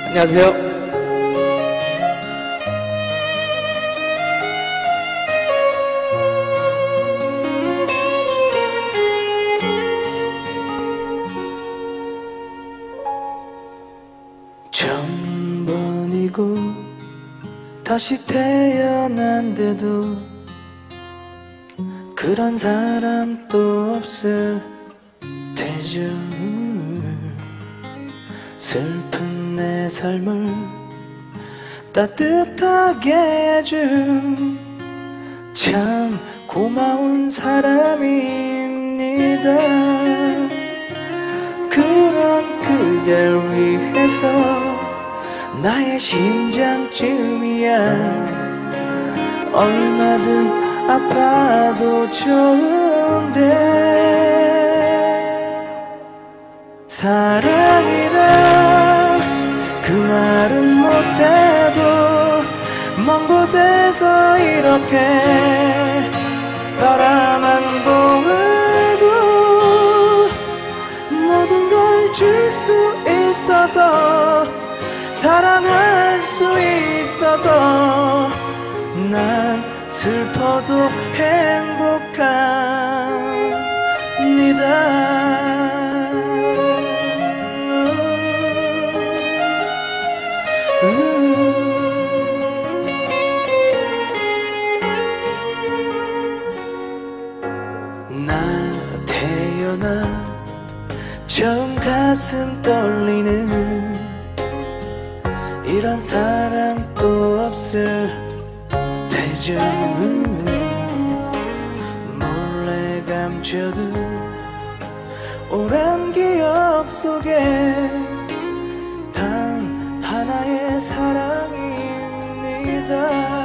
안녕하세요. 처음 번이고 다시 태어난데도 그런 사람 또 없을 테죠. 슬픈 내 삶을 따뜻하게 해준 참 고마운 사람입니다. 그런 그댈 위해서 나의 심장쯤이야 얼마든 아파도 좋은데 사랑이란 그 말은 못해도 먼 곳에서 이렇게 바라만 보아도 모든 걸 줄 수 있어서 사랑할 수 있어서 난 슬퍼도 행복합니다. 나 태어나 처음 가슴 떨리는 이런 사랑 또 없을 테죠. 몰래 감춰둔 오랜 기억 속에 단 하나의 사랑입니다.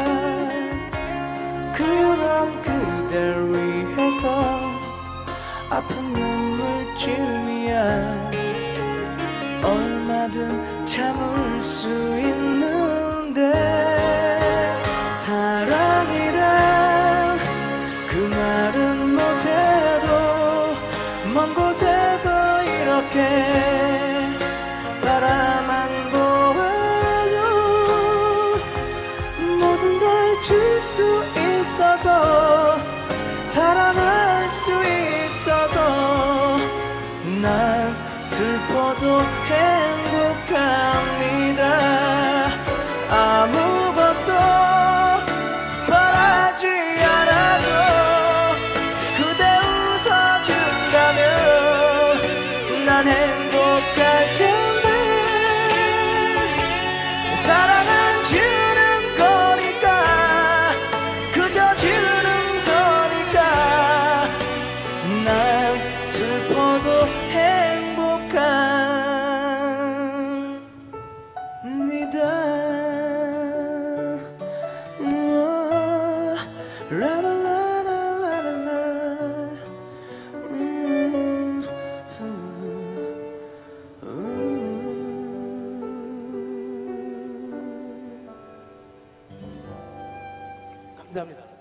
그런 그댈 위해서 아픈 눈물쯤이야 얼마든 참을 수 있는데 사랑이란 그 말은 못해도 먼 곳에서 이렇게 바라만 보아도 모든 걸 줄 수 있어서 사랑할 수 있어서 난 슬퍼도 행복합니다. 아무것도 바라지 않아도 그대 웃어준다면 난 행복할 텐데 사랑은 주는 거니까 그저 주는 거니까 난 슬퍼도 행복합니다. 라라라라라라. 감사합니다.